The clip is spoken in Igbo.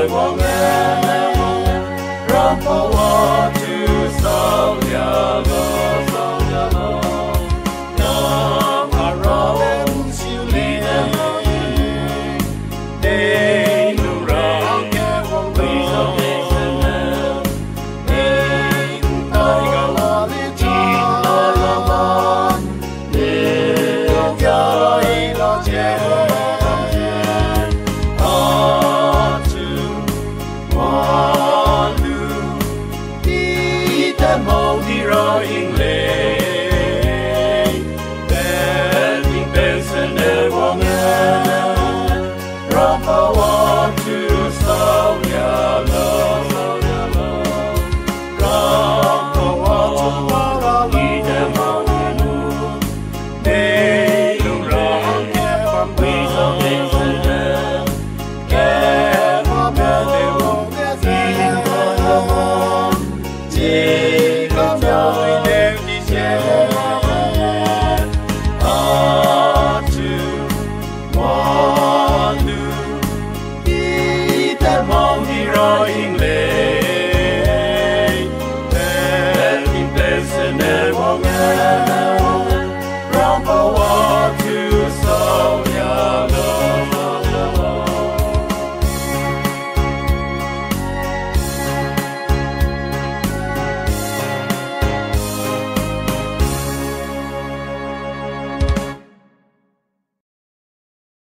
望爱，让我去扫了个扫了个，让他让心里的内路让为了为了内带个我的进了吧，你要一了结。Mâu đi ra in lệ, bên in bên sân để vang nghe, ra bao hoa tu sao nhà lơ, ra bao hoa tu bao đi để mau nu, để lung ra nghe bám quy sao để sân để, nghe hoa nghe để vang nghe xin hoa chỉ Tôi đem đi xe hoa nu đi ta mong đi ra in lệ bên in bên sân để vang nghe